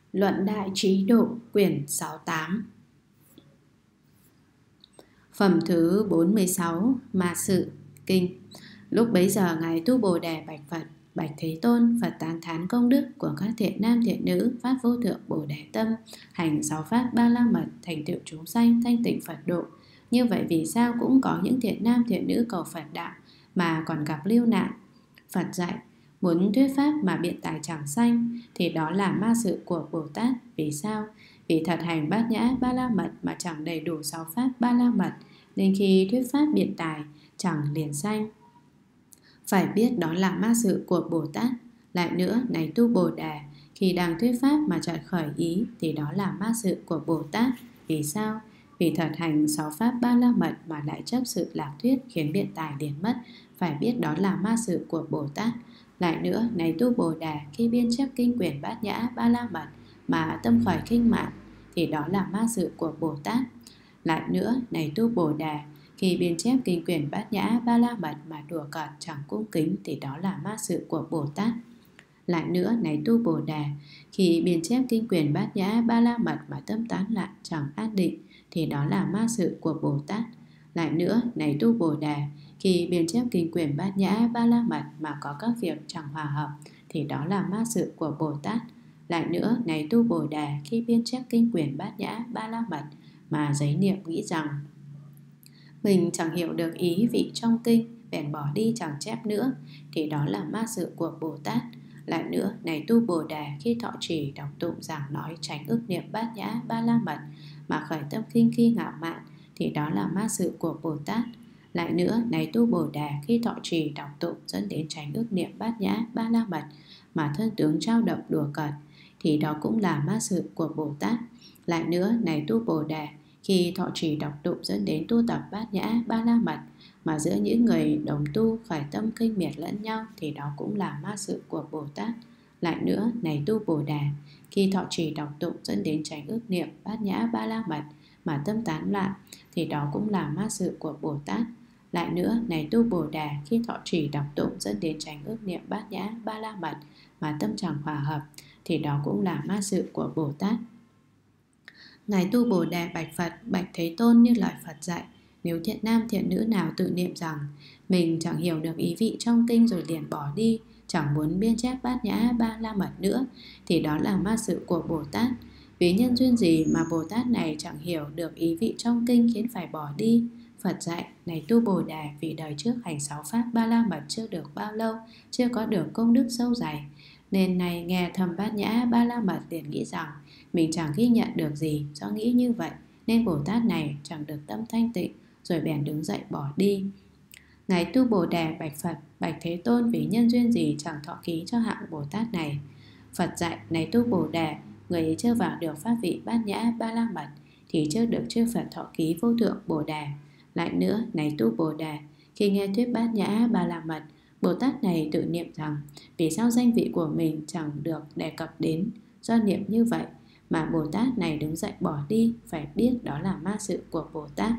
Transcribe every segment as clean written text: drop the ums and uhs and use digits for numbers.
Luận Đại Trí Độ quyển 68. Phẩm thứ 46. Ma Sự Kinh. Lúc bấy giờ Ngài Tu Bồ Đề bạch Phật: Bạch Thế Tôn, Phật tán thán công đức của các thiện nam thiện nữ phát vô thượng Bồ Đề tâm, hành 6 pháp ba la mật, thành tựu chúng sanh thanh tịnh Phật độ. Như vậy vì sao cũng có những thiện nam thiện nữ cầu Phật đạo mà còn gặp lưu nạn? Phật dạy: muốn thuyết pháp mà biện tài chẳng sanh thì đó là ma sự của Bồ Tát. Vì sao? Vì thật hành bát nhã ba la mật mà chẳng đầy đủ 6 pháp ba la mật, nên khi thuyết pháp biện tài chẳng liền sanh. Phải biết đó là ma sự của Bồ Tát. Lại nữa, này Tu Bồ Đề, khi đang thuyết pháp mà chợt khởi ý thì đó là ma sự của Bồ Tát. Vì sao? Vì thật hành 6 pháp ba la mật mà lại chấp sự lạc thuyết khiến biện tài liền mất. Phải biết đó là ma sự của Bồ Tát. Lại nữa, này Tu Bồ Đề, khi biên chép kinh quyển bát nhã ba la mật mà tâm khởi kinh mạn thì đó là ma sự của Bồ Tát. Lại nữa, này Tu Bồ Đề, khi biên chép kinh quyển bát nhã ba la mật mà đùa cợt chẳng cung kính thì đó là ma sự của Bồ Tát. Lại nữa, này Tu Bồ Đề, khi biên chép kinh quyển bát nhã ba la mật mà tâm tán loạn chẳng an định thì đó là ma sự của Bồ Tát. Lại nữa, này Tu Bồ Đề, khi biên chép kinh quyển bát nhã ba la mật mà có các việc chẳng hòa hợp thì đó là ma sự của Bồ Tát. Lại nữa, này Tu Bồ Đề, khi biên chép kinh quyển bát nhã ba la mật mà giấy niệm nghĩ rằng mình chẳng hiểu được ý vị trong kinh, bèn bỏ đi chẳng chép nữa thì đó là ma sự của Bồ Tát. Lại nữa, này Tu Bồ Đề, khi thọ trì đọc tụng giảng nói tránh ức niệm bát nhã ba la mật mà khởi tâm khinh khi ngạo mạn thì đó là ma sự của Bồ Tát. Lại nữa, này Tu Bồ Đề, khi thọ trì đọc tụng dẫn đến tránh ức niệm bát nhã ba la mật mà thân tướng trao động đùa cợt thì đó cũng là ma sự của Bồ Tát. Lại nữa, này Tu Bồ Đề, khi thọ trì đọc tụng dẫn đến tu tập bát nhã ba la mật mà giữa những người đồng tu khởi tâm khinh miệt lẫn nhau thì đó cũng là ma sự của Bồ Tát. Lại nữa, này Tu Bồ Đề, khi thọ trì đọc tụng dẫn đến tránh ức niệm bát nhã ba la mật mà tâm tán loạn thì đó cũng là ma sự của Bồ Tát. Lại nữa, này Tu Bồ Đề, khi thọ trì đọc tụng dẫn đến tránh ức niệm bát nhã ba la mật mà tâm chẳng hòa hợp thì đó cũng là ma sự của Bồ Tát. Ngài Tu Bồ Đề bạch Phật: Bạch Thế Tôn, như lời Phật dạy, nếu thiện nam thiện nữ nào tự niệm rằng mình chẳng hiểu được ý vị trong kinh rồi liền bỏ đi, chẳng muốn biên chép bát nhã ba la mật nữa thì đó là ma sự của Bồ Tát. Vì nhân duyên gì mà Bồ Tát này chẳng hiểu được ý vị trong kinh khiến phải bỏ đi? Phật dạy: này Tu Bồ Đề, vì đời trước hành 6 pháp ba la mật chưa được bao lâu, chưa có được công đức sâu dày, nên này nghe thầm bát nhã ba la mật liền nghĩ rằng mình chẳng ghi nhận được gì. Do nghĩ như vậy nên Bồ Tát này chẳng được tâm thanh tịnh, rồi bèn đứng dậy bỏ đi. Ngài Tu Bồ Đề bạch Phật: Bạch Thế Tôn, vì nhân duyên gì chẳng thọ ký cho hạng Bồ Tát này? Phật dạy: này Tu Bồ Đề, người ấy chưa vào được pháp vị bát nhã ba la mật thì chưa được chư Phật thọ ký vô thượng Bồ Đề. Lại nữa, này Tu Bồ Đề, khi nghe thuyết bát nhã ba la mật, Bồ Tát này tự niệm rằng vì sao danh vị của mình chẳng được đề cập đến. Do niệm như vậy mà Bồ Tát này đứng dậy bỏ đi, phải biết đó là ma sự của Bồ Tát.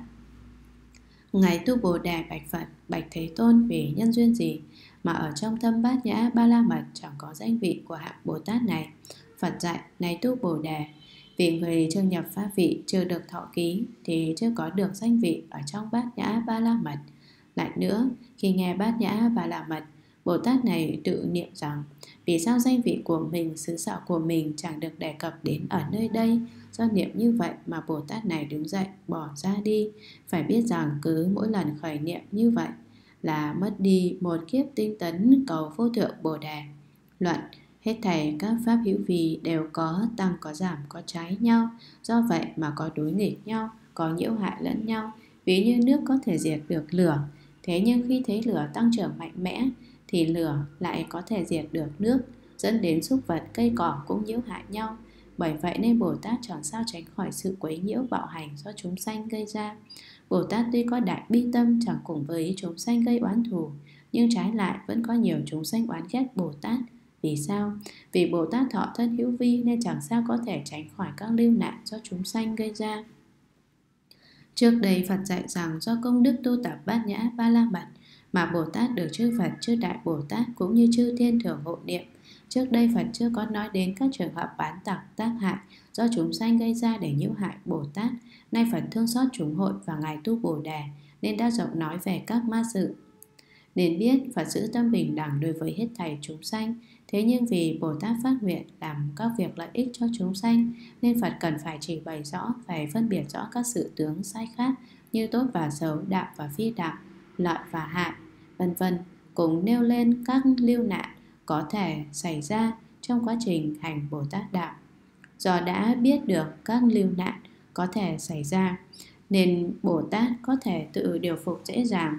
Ngài Tu Bồ Đề bạch Phật: Bạch Thế Tôn, vì nhân duyên gì mà ở trong tâm bát nhã ba la mật chẳng có danh vị của hạng Bồ Tát này? Phật dạy: này Tu Bồ Đề, vì người chưa nhập pháp vị, chưa được thọ ký thì chưa có được danh vị ở trong bát nhã ba la mật. Lại nữa, khi nghe bát nhã ba la mật, Bồ Tát này tự niệm rằng vì sao danh vị của mình, xứ sở của mình chẳng được đề cập đến ở nơi đây. Do niệm như vậy mà Bồ Tát này đứng dậy bỏ ra đi. Phải biết rằng cứ mỗi lần khởi niệm như vậy là mất đi một kiếp tinh tấn cầu vô thượng Bồ Đề. Luận: hết thảy các pháp hữu vi đều có tăng có giảm, có trái nhau. Do vậy mà có đối nghịch nhau, có nhiễu hại lẫn nhau. Ví như nước có thể diệt được lửa, thế nhưng khi thấy lửa tăng trưởng mạnh mẽ thì lửa lại có thể diệt được nước, dẫn đến súc vật cây cỏ cũng nhiễu hại nhau. Bởi vậy nên Bồ Tát chẳng sao tránh khỏi sự quấy nhiễu bạo hành do chúng sanh gây ra. Bồ Tát tuy có đại bi tâm chẳng cùng với chúng sanh gây oán thù, nhưng trái lại vẫn có nhiều chúng sanh oán ghét Bồ Tát. Vì sao? Vì Bồ Tát thọ thân hữu vi nên chẳng sao có thể tránh khỏi các lưu nạn do chúng sanh gây ra. Trước đây Phật dạy rằng do công đức tu tập bát nhã ba la mật mà Bồ Tát được chư Phật, chư Đại Bồ Tát cũng như chư thiên thường hộ niệm Trước đây Phật chưa có nói đến các trường hợp oán tặc tác hại do chúng sanh gây ra để nhiễu hại Bồ Tát. Nay Phật thương xót chúng hội và Ngài tu Bồ Đề nên đã rộng nói về các ma sự. Nên biết Phật giữ tâm bình đẳng đối với hết thảy chúng sanh. Thế nhưng vì Bồ Tát phát nguyện làm các việc lợi ích cho chúng sanh, nên Phật cần phải chỉ bày rõ, phải phân biệt rõ các sự tướng sai khác như tốt và xấu, đạo và phi đạo, lợi và hại, vân vân. Cũng nêu lên các lưu nạn có thể xảy ra trong quá trình hành Bồ Tát đạo. Do đã biết được các lưu nạn có thể xảy ra, nên Bồ Tát có thể tự điều phục dễ dàng,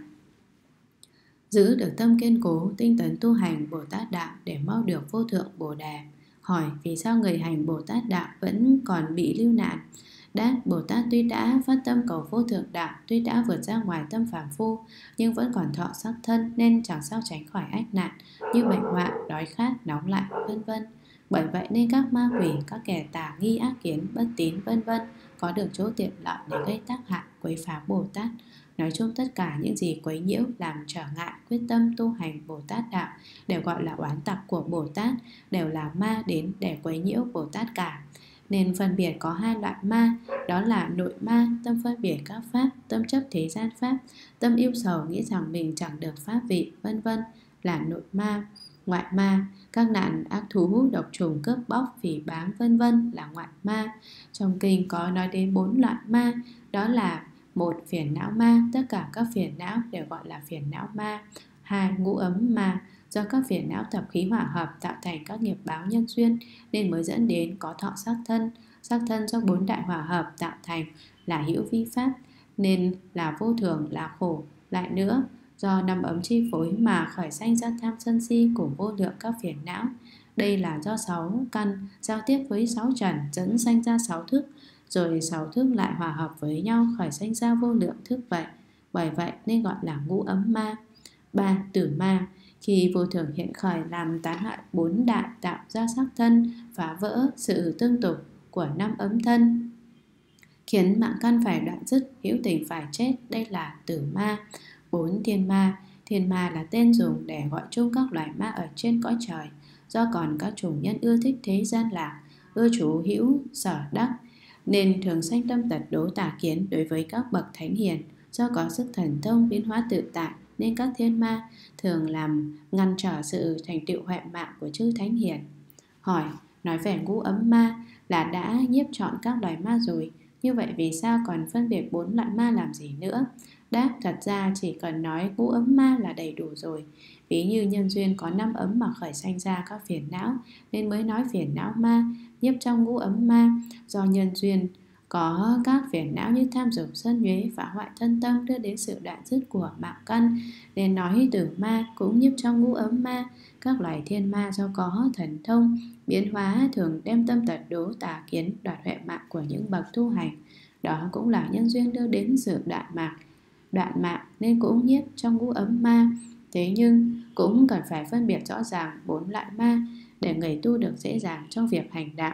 giữ được tâm kiên cố, tinh tấn tu hành Bồ Tát đạo để mau được vô thượng Bồ Đề. Hỏi vì sao người hành Bồ Tát đạo vẫn còn bị lưu nạn? Đáp: Bồ Tát tuy đã phát tâm cầu vô thượng đạo, tuy đã vượt ra ngoài tâm phàm phu, nhưng vẫn còn thọ sắc thân nên chẳng sao tránh khỏi ách nạn như bệnh họa, đói khát, nóng lạnh, vân vân. Bởi vậy nên các ma quỷ, các kẻ tà nghi ác kiến, bất tín, vân vân có được chỗ tiện lợi để gây tác hại, quấy phá Bồ Tát. Nói chung tất cả những gì quấy nhiễu làm trở ngại quyết tâm tu hành Bồ Tát đạo đều gọi là oán tặc của Bồ Tát, đều là ma đến để quấy nhiễu Bồ Tát cả. Nên phân biệt có hai loại ma, đó là nội ma, tâm phân biệt các pháp, tâm chấp thế gian pháp, tâm yêu sầu nghĩ rằng mình chẳng được pháp vị, vân vân là nội ma. Ngoại ma, các nạn ác thú, độc trùng, cướp bóc, phỉ báng, vân vân là ngoại ma. Trong kinh có nói đến 4 loại ma, đó là: 1. Phiền não ma, tất cả các phiền não đều gọi là phiền não ma. 2. Ngũ ấm ma, do các phiền não thập khí hỏa hợp tạo thành các nghiệp báo nhân duyên nên mới dẫn đến có thọ sắc thân. Sắc thân do 4 đại hỏa hợp tạo thành là hữu vi pháp nên là vô thường, là khổ. Lại nữa, do 5 ấm chi phối mà khởi sanh ra tham sân si cùng vô lượng các phiền não. Đây là do 6 căn giao tiếp với 6 trần dẫn sanh ra 6 thức, rồi 6 thức lại hòa hợp với nhau khởi sanh ra vô lượng thức vậy. Bởi vậy nên gọi là ngũ ấm ma. 3. Tử ma, khi vô thường hiện khởi làm tán hại 4 đại tạo ra sắc thân, phá vỡ sự tương tục của 5 ấm thân, khiến mạng căn phải đoạn dứt, hữu tình phải chết. Đây là tử ma. 4. Thiên ma, thiên ma là tên dùng để gọi chung các loài ma ở trên cõi trời, do còn các chủ nhân ưa thích thế gian lạc, ưa chú hữu sở đắc nên thường sanh tâm tật đố tà kiến đối với các bậc thánh hiền. Do có sức thần thông biến hóa tự tại nên các thiên ma thường làm ngăn trở sự thành tựu huệ mạng của chư thánh hiền. Hỏi, nói về ngũ ấm ma là đã nhiếp trọn các loài ma rồi, như vậy vì sao còn phân biệt 4 loại ma làm gì nữa? Đáp, thật ra chỉ cần nói ngũ ấm ma là đầy đủ rồi. Ví như nhân duyên có 5 ấm mà khởi sanh ra các phiền não nên mới nói phiền não ma. Nhiếp trong ngũ ấm ma, do nhân duyên có các phiền não như tham dục, sân nhuế, phá hoại thân tâm đưa đến sự đoạn dứt của mạng căn nên nói tử ma. Cũng nhiếp trong ngũ ấm ma, các loài thiên ma do có thần thông biến hóa thường đem tâm tật đố tà kiến đoạt huệ mạng của những bậc tu hành. Đó cũng là nhân duyên đưa đến sự đoạn mạng nên cũng nhiếp trong ngũ ấm ma. Thế nhưng cũng cần phải phân biệt rõ ràng 4 loại ma để người tu được dễ dàng trong việc hành đạo.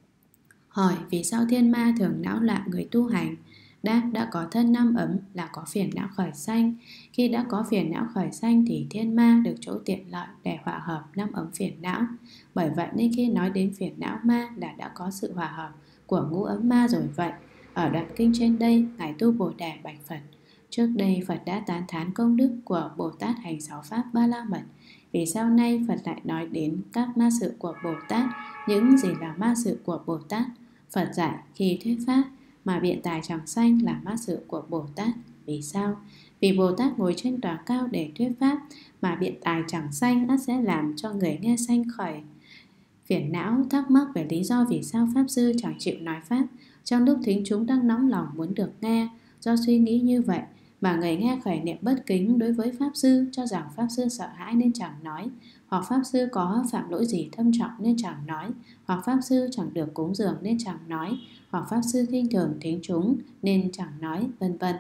Hỏi vì sao thiên ma thường não loạn người tu hành? Đáp, đã có thân 5 ấm là có phiền não khởi sanh. Khi đã có phiền não khởi sanh thì thiên ma được chỗ tiện lợi để hòa hợp 5 ấm phiền não. Bởi vậy nên khi nói đến phiền não ma là đã có sự hòa hợp của ngũ ấm ma rồi vậy. Ở đoạn kinh trên đây, Ngài Tu Bồ Đề bạch Phật: trước đây Phật đã tán thán công đức của Bồ Tát hành 6 pháp Ba La Mật. Vì sao nay Phật lại nói đến các ma sự của Bồ Tát? Những gì là ma sự của Bồ Tát? Phật giải khi thuyết pháp mà biện tài chẳng sanh là ma sự của Bồ Tát. Vì sao? Vì Bồ Tát ngồi trên tòa cao để thuyết pháp mà biện tài chẳng sanh ắt sẽ làm cho người nghe sanh khởi phiền não, thắc mắc về lý do vì sao Pháp Sư chẳng chịu nói pháp trong lúc thính chúng đang nóng lòng muốn được nghe. Do suy nghĩ như vậy mà người nghe khởi niệm bất kính đối với Pháp Sư, cho rằng Pháp Sư sợ hãi nên chẳng nói, hoặc Pháp Sư có phạm lỗi gì thâm trọng nên chẳng nói, hoặc Pháp Sư chẳng được cúng dường nên chẳng nói, hoặc Pháp Sư khinh thường thính chúng nên chẳng nói, vân vân.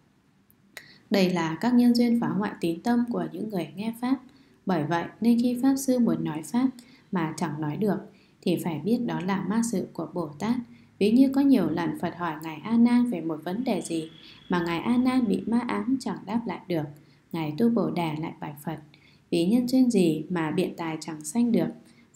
Đây là các nhân duyên phá hoại tín tâm của những người nghe pháp. Bởi vậy nên khi Pháp Sư muốn nói pháp mà chẳng nói được thì phải biết đó là ma sự của Bồ Tát. Ví như có nhiều lần Phật hỏi Ngài A Nan về một vấn đề gì mà Ngài A Nan bị ma ám chẳng đáp lại được. Ngài Tu Bồ Đề lại bạch Phật: vì nhân duyên gì mà biện tài chẳng sanh được?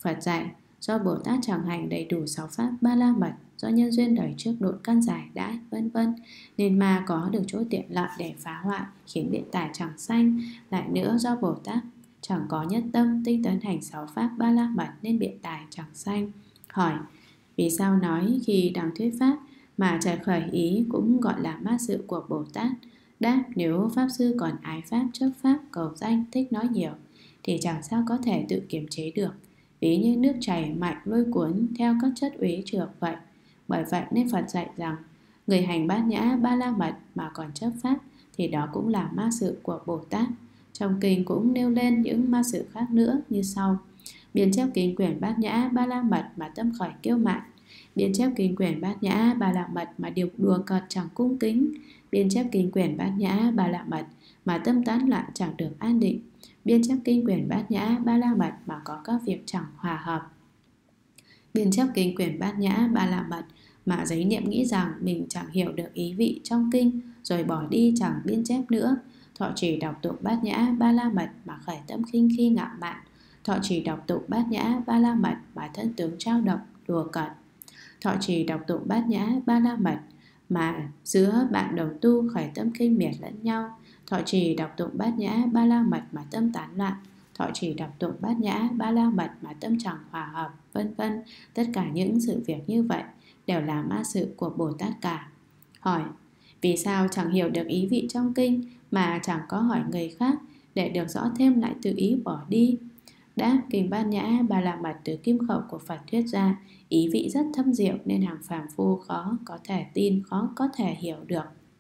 Phật dạy, do Bồ Tát chẳng hành đầy đủ 6 pháp ba la mật, do nhân duyên đời trước độn căn giải đãi vân vân, nên ma có được chỗ tiện lợi để phá hoại, khiến biện tài chẳng sanh. Lại nữa, do Bồ Tát chẳng có nhất tâm tinh tấn hành 6 pháp ba la mật, nên biện tài chẳng sanh. Hỏi, vì sao nói khi đang thuyết pháp mà trời khởi ý cũng gọi là ma sự của Bồ Tát? Đáp, nếu Pháp Sư còn ái pháp, chấp pháp, cầu danh, thích nói nhiều, thì chẳng sao có thể tự kiềm chế được. Ví như nước chảy mạnh lôi cuốn theo các chất uế trượt vậy. Bởi vậy nên Phật dạy rằng, người hành bát nhã ba la mật mà còn chấp pháp, thì đó cũng là ma sự của Bồ Tát. Trong kinh cũng nêu lên những ma sự khác nữa như sau. Biên chép kinh quyển bát nhã ba la mật mà tâm khởi kiêu mạn. Biên chép kinh quyển bát nhã ba la mật mà điều đùa cợt chẳng cung kính. Biên chép kinh quyển bát nhã ba la mật mà tâm tán loạn chẳng được an định. Biên chép kinh quyển bát nhã ba la mật mà có các việc chẳng hòa hợp. Biên chép kinh quyển bát nhã ba la mật mà giấy niệm nghĩ rằng mình chẳng hiểu được ý vị trong kinh, rồi bỏ đi chẳng biên chép nữa. Thọ trì đọc tụng bát nhã ba la mật mà khởi tâm khinh khi ngạo mạn. Thọ trì đọc tụng bát nhã ba la mật mà thân tướng trao động đùa cợt. Thọ trì đọc tụng bát nhã ba la mật mà giữa bạn đồng tu khởi tâm khinh miệt lẫn nhau. Thọ trì đọc tụng bát nhã ba la mật mà tâm tán loạn. Thọ trì đọc tụng bát nhã ba la mật mà tâm chẳng hòa hợp, vân vân. Tất cả những sự việc như vậy đều là ma sự của Bồ Tát cả. Hỏi, vì sao chẳng hiểu được ý vị trong kinh mà chẳng có hỏi người khác để được rõ thêm lại tự ý bỏ đi? Đáp, kinh bát nhã ba la mật từ kim khẩu của Phật thuyết ra, ý vị rất thâm diệu nên hàng phàm phu khó có thể tin, khó có thể hiểu được.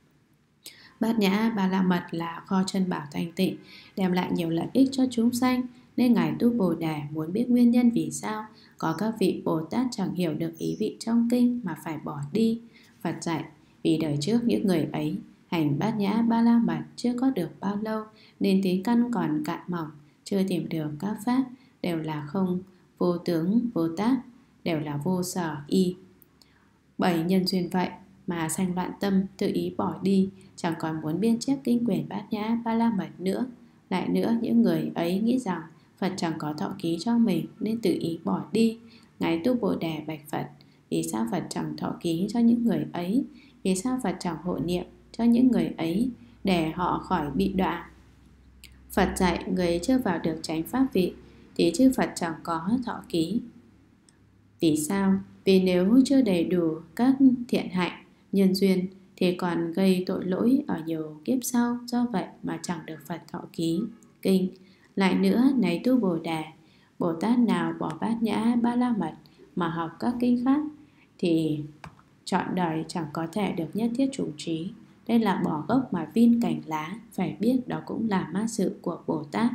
Bát nhã ba la mật là kho chân bảo thanh tịnh, đem lại nhiều lợi ích cho chúng sanh, nên Ngài Tu Bồ Đề muốn biết nguyên nhân vì sao có các vị Bồ Tát chẳng hiểu được ý vị trong kinh mà phải bỏ đi. Phật dạy, vì đời trước những người ấy hành bát nhã ba la mật chưa có được bao lâu, nên tí căn còn cạn mỏng, chưa tìm được các pháp, đều là không, vô tướng, vô tác, đều là vô sở y. Bởi nhân duyên vậy mà sanh loạn tâm, tự ý bỏ đi, chẳng còn muốn biên chép kinh quyển bát nhã ba la mật nữa. Lại nữa, những người ấy nghĩ rằng Phật chẳng có thọ ký cho mình nên tự ý bỏ đi. Ngài Tu Bồ Đề bạch Phật, vì sao Phật chẳng thọ ký cho những người ấy? Vì sao Phật chẳng hộ niệm cho những người ấy để họ khỏi bị đọa? Phật dạy, người chưa vào được chánh pháp vị thì chư Phật chẳng có thọ ký. Vì sao? Vì nếu chưa đầy đủ các thiện hạnh, nhân duyên thì còn gây tội lỗi ở nhiều kiếp sau, do vậy mà chẳng được Phật thọ ký kinh. Lại nữa, này Tu Bồ Đề, Bồ Tát nào bỏ bát nhã ba la mật mà học các kinh khác thì trọn đời chẳng có thể được nhất thiết chủng trí. Đây là bỏ gốc mà vin cành lá, phải biết đó cũng là ma sự của Bồ Tát.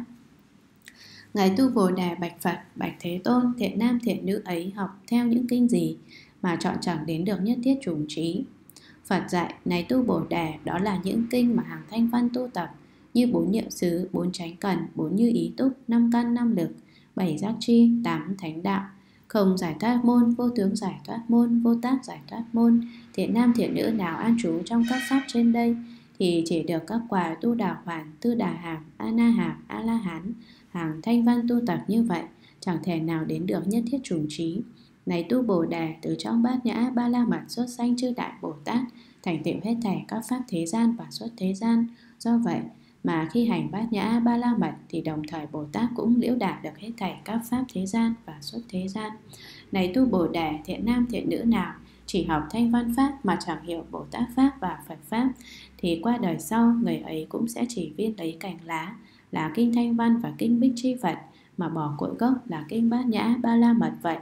Ngài Tu Bồ Đề bạch Phật, bạch Thế Tôn, thiện nam thiện nữ ấy học theo những kinh gì mà chọn chẳng đến được nhất thiết chủng trí? Phật dạy, này Tu Bồ Đề, đó là những kinh mà hàng thanh văn tu tập, như 4 niệm xứ, 4 chánh cần, 4 như ý túc, 5 căn 5 lực, 7 giác chi, 8 thánh đạo, không giải thoát môn, vô tướng giải thoát môn, vô tác giải thoát môn. Thiện nam thiện nữ nào an trú trong các pháp trên đây thì chỉ được các quả tu đà hoàn, tư đà hàm, a na hàm, a la hán. Hàng thanh văn tu tập như vậy chẳng thể nào đến được nhất thiết chủng trí. Này Tu Bồ Đề, từ trong bát nhã ba la mật xuất sanh chư đại Bồ Tát, thành tựu hết thảy các pháp thế gian và xuất thế gian. Do vậy mà khi hành bát nhã ba la mật thì đồng thời Bồ Tát cũng liễu đạt được hết thảy các pháp thế gian và xuất thế gian. Này Tu Bồ Đề, thiện nam thiện nữ nào chỉ học thanh văn pháp mà chẳng hiểu Bồ Tát pháp và Phật pháp thì qua đời sau người ấy cũng sẽ chỉ viên lấy cành lá là kinh thanh văn và kinh bích chi Phật mà bỏ cội gốc là kinh bát nhã ba la mật vậy.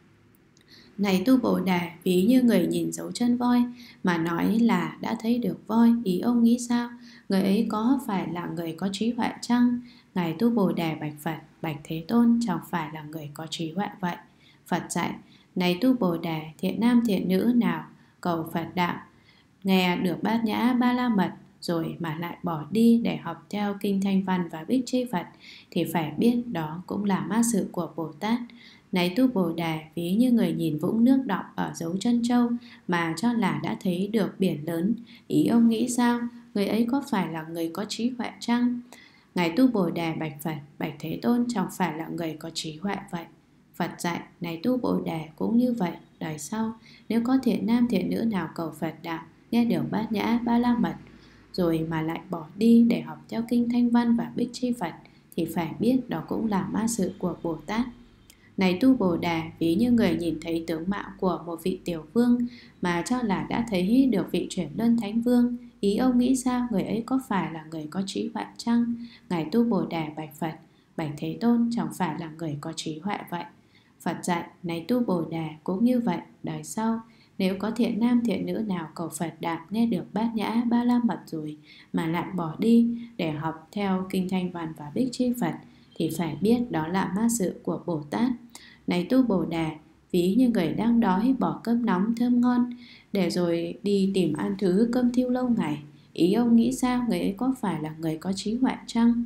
Này Tu Bồ Đề, ví như người nhìn dấu chân voi mà nói là đã thấy được voi, ý ông nghĩ sao? Người ấy có phải là người có trí huệ chăng? Ngài Tu Bồ Đề bạch Phật, bạch Thế Tôn, chẳng phải là người có trí huệ vậy. Phật dạy, này Tu Bồ Đề, thiện nam thiện nữ nào cầu Phật đạo, nghe được bát nhã ba la mật rồi mà lại bỏ đi để học theo kinh thanh văn và bích chi Phật thì phải biết đó cũng là ma sự của Bồ Tát. Này Tu Bồ Đề, ví như người nhìn vũng nước đọng ở dấu chân châu mà cho là đã thấy được biển lớn, ý ông nghĩ sao? Người ấy có phải là người có trí huệ chăng? Ngài Tu Bồ Đề bạch Phật, bạch Thế Tôn, chẳng phải là người có trí huệ vậy. Phật dạy, này tu Bồ Đề cũng như vậy. Đời sau, nếu có thiện nam thiện nữ nào cầu Phật đạo, nghe được Bát Nhã Ba La Mật, rồi mà lại bỏ đi để học theo kinh Thanh Văn và Bích Chi Phật, thì phải biết đó cũng là ma sự của Bồ Tát. Này tu Bồ Đề, ví như người nhìn thấy tướng mạo của một vị tiểu vương mà cho là đã thấy được vị chuyển luân thánh vương, ý ông nghĩ sao, người ấy có phải là người có trí huệ chăng? Ngài tu Bồ Đề bạch Phật, bạch Thế Tôn, chẳng phải là người có trí huệ vậy. Phật dạy, này tu Bồ Đề cũng như vậy. Đời sau, nếu có thiện nam thiện nữ nào cầu Phật đạo, nghe được Bát Nhã Ba La Mật rồi mà lại bỏ đi để học theo kinh Thanh Văn và Bích Chi Phật, thì phải biết đó là ma sự của Bồ Tát. Này tu Bồ Đề, ví như người đang đói bỏ cơm nóng thơm ngon để rồi đi tìm ăn thứ cơm thiêu lâu ngày, ý ông nghĩ sao, người ấy có phải là người có trí huệ chăng?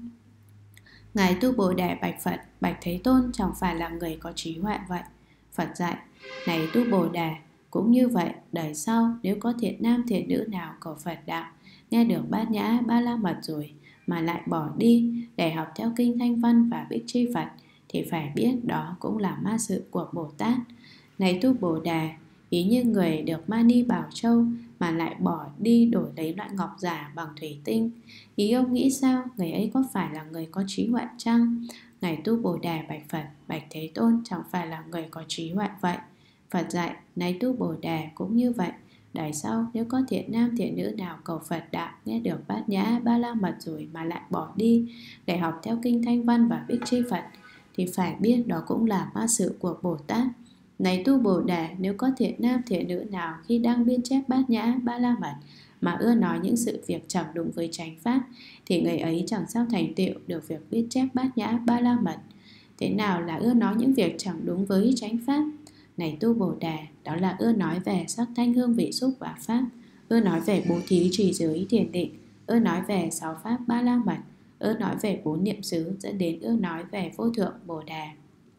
Ngài tu Bồ Đề bạch Phật, bạch Thế Tôn, chẳng phải là người có trí huệ vậy. Phật dạy, này tu Bồ Đề cũng như vậy. Đời sau, nếu có thiện nam thiện nữ nào cầu Phật đạo, nghe được Bát Nhã Ba La Mật rồi mà lại bỏ đi để học theo kinh Thanh Văn và Bích Chi Phật, thì phải biết đó cũng là ma sự của Bồ Tát. Này tu Bồ Đề, ý như người được Mani Bảo Châu mà lại bỏ đi đổi lấy loại ngọc giả bằng thủy tinh, ý ông nghĩ sao, người ấy có phải là người có trí huệ chăng? Ngài tu Bồ Đề bạch Phật, bạch Thế Tôn, chẳng phải là người có trí huệ vậy. Phật dạy, này tu Bồ Đề cũng như vậy. Đời sau, nếu có thiện nam thiện nữ nào cầu Phật đạo, nghe được Bát Nhã Ba La Mật rồi mà lại bỏ đi để học theo kinh Thanh Văn và Bích Chi Phật, thì phải biết đó cũng là ma sự của Bồ Tát. Này tu Bồ Đề, nếu có thiện nam thiện nữ nào khi đang biên chép Bát Nhã Ba La Mật mà ưa nói những sự việc chẳng đúng với chánh pháp, thì người ấy chẳng sao thành tựu được việc biết chép Bát Nhã Ba La Mật. Thế nào là ưa nói những việc chẳng đúng với chánh pháp? Này tu Bồ Đề, đó là ưa nói về sắc thanh hương vị xúc và pháp, ưa nói về bố thí trì giới thiền định, ưa nói về 6 pháp Ba La Mật, ưa nói về 4 niệm xứ, dẫn đến ưa nói về vô thượng Bồ Đề.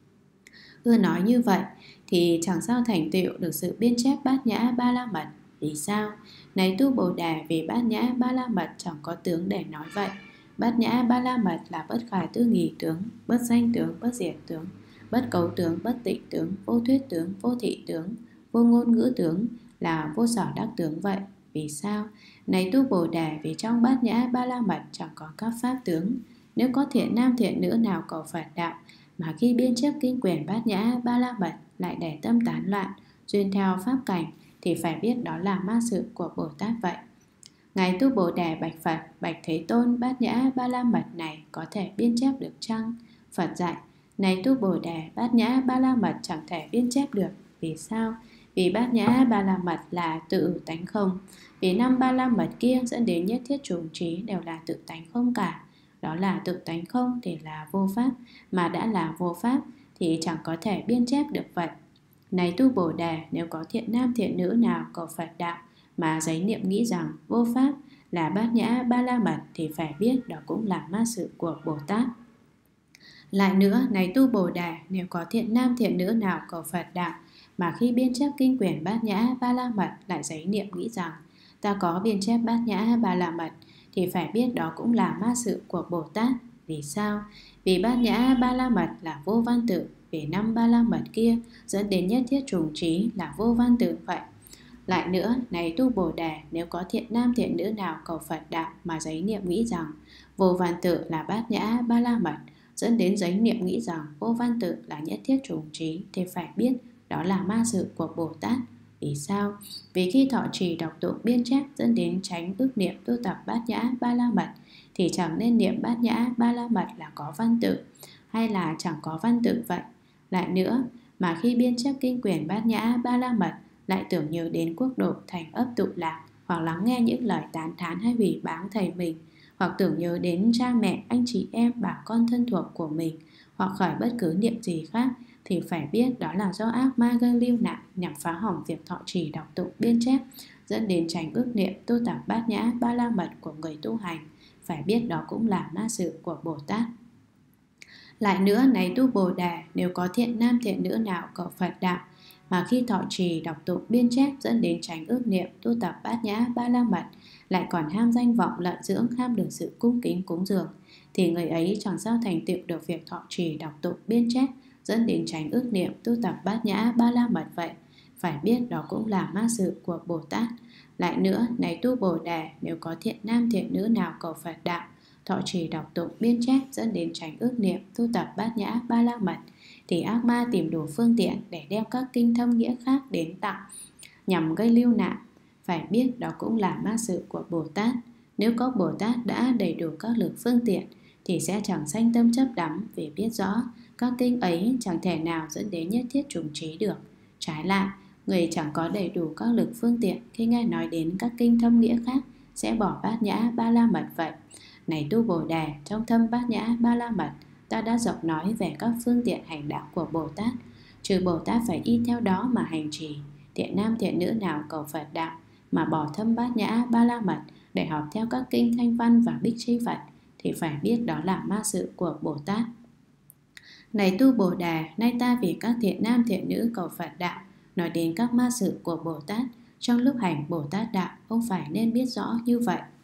Ưa nói như vậy thì chẳng sao thành tựu được sự biên chép Bát Nhã Ba La Mật. Vì sao? Này tu Bồ Đề, vì Bát Nhã Ba La Mật chẳng có tướng để nói vậy. Bát Nhã Ba La Mật là bất khả tư nghì tướng, bất danh tướng, bất diệt tướng, bất cấu tướng, bất tịnh tướng, vô thuyết tướng, vô thị tướng, vô ngôn ngữ tướng, là vô sở đắc tướng vậy. Vì sao? Này tu Bồ Đề, vì trong Bát Nhã Ba La Mật chẳng có các pháp tướng. Nếu có thiện nam thiện nữ nào cầu Phật đạo mà khi biên chép kinh quyển Bát Nhã Ba La Mật lại để tâm tán loạn, duyên theo pháp cảnh, thì phải biết đó là ma sự của Bồ Tát vậy. Ngài tu Bồ Đề bạch Phật, bạch Thế Tôn, Bát Nhã Ba La Mật này có thể biên chép được chăng? Phật dạy, này tu Bồ Đề, Bát Nhã Ba La Mật chẳng thể biên chép được. Vì sao? Vì Bát Nhã Ba La Mật là tự tánh không. Vì 5 Ba La Mật kia dẫn đến nhất thiết chủng trí đều là tự tánh không cả. Đó là tự tánh không thì là vô pháp, mà đã là vô pháp thì chẳng có thể biên chép được vậy. Này tu Bồ Đề, nếu có thiện nam thiện nữ nào cầu Phật đạo mà giấy niệm nghĩ rằng vô pháp là Bát Nhã Ba La Mật, thì phải biết đó cũng là ma sự của Bồ Tát. Lại nữa, này tu Bồ Đề, nếu có thiện nam thiện nữ nào cầu Phật đạo mà khi biên chép kinh quyển Bát Nhã Ba La Mật lại giấy niệm nghĩ rằng ta có biên chép Bát Nhã Ba La Mật, thì phải biết đó cũng là ma sự của Bồ Tát. Vì sao? Vì Bát Nhã Ba La Mật là vô văn tự, vì 5 Ba La Mật kia dẫn đến nhất thiết trùng trí là vô văn tự vậy. Lại nữa, này tu Bồ Đề, nếu có thiện nam thiện nữ nào cầu Phật đạo mà giấy niệm nghĩ rằng vô văn tự là Bát Nhã Ba La Mật, dẫn đến giấy niệm nghĩ rằng vô văn tự là nhất thiết trùng trí, thì phải biết đó là ma sự của Bồ Tát. Vì sao? Vì khi thọ trì đọc tụng biên chép dẫn đến tránh ước niệm tu tập Bát Nhã Ba La Mật, thì chẳng nên niệm Bát Nhã Ba La Mật là có văn tự hay là chẳng có văn tự vậy. Lại nữa, mà khi biên chép kinh quyển Bát Nhã Ba La Mật lại tưởng nhớ đến quốc độ thành ấp tụ lạc, hoặc lắng nghe những lời tán thán hay hủy báng thầy mình, hoặc tưởng nhớ đến cha mẹ, anh chị em, bà con thân thuộc của mình, hoặc khởi bất cứ niệm gì khác, thì phải biết đó là do ác ma gây lưu nạn nhằm phá hỏng việc thọ trì đọc tụng biên chép, dẫn đến tránh ước niệm tu tập Bát Nhã Ba La Mật của người tu hành. Phải biết đó cũng là ma sự của Bồ Tát. Lại nữa, này tu Bồ Đề, nếu có thiện nam thiện nữ nào cầu Phật đạo mà khi thọ trì đọc tụng biên chép dẫn đến tránh ước niệm tu tập Bát Nhã Ba La Mật, lại còn ham danh vọng lợi dưỡng, ham được sự cung kính cúng dường, thì người ấy chẳng sao thành tựu được việc thọ trì đọc tụng biên chép, dẫn đến tránh ước niệm tu tập Bát Nhã Ba La Mật vậy, phải biết đó cũng là ma sự của Bồ Tát. Lại nữa, này tu Bồ Đề, nếu có thiện nam thiện nữ nào cầu Phật đạo, thọ trì đọc tụng biên chép dẫn đến tránh ước niệm tu tập Bát Nhã Ba La Mật, thì ác ma tìm đủ phương tiện để đem các kinh thâm nghĩa khác đến tặng nhằm gây lưu nạn, phải biết đó cũng là ma sự của Bồ Tát. Nếu có Bồ Tát đã đầy đủ các lực phương tiện thì sẽ chẳng sanh tâm chấp đắm, vì biết rõ các kinh ấy chẳng thể nào dẫn đến nhất thiết trùng trí được. Trái lại, người chẳng có đầy đủ các lực phương tiện khi nghe nói đến các kinh thâm nghĩa khác sẽ bỏ Bát Nhã Ba La Mật vậy. Này tu Bồ Đề, trong thâm Bát Nhã Ba La Mật, ta đã rộng nói về các phương tiện hành đạo của Bồ Tát. Trừ Bồ Tát phải y theo đó mà hành trì, thiện nam thiện nữ nào cầu Phật đạo mà bỏ thâm Bát Nhã Ba La Mật để học theo các kinh Thanh Văn và Bích Chi Phật, thì phải biết đó là ma sự của Bồ Tát. Này tu Bồ Đề, nay ta vì các thiện nam thiện nữ cầu Phật đạo nói đến các ma sự của Bồ Tát. Trong lúc hành Bồ Tát đạo, ông phải nên biết rõ như vậy.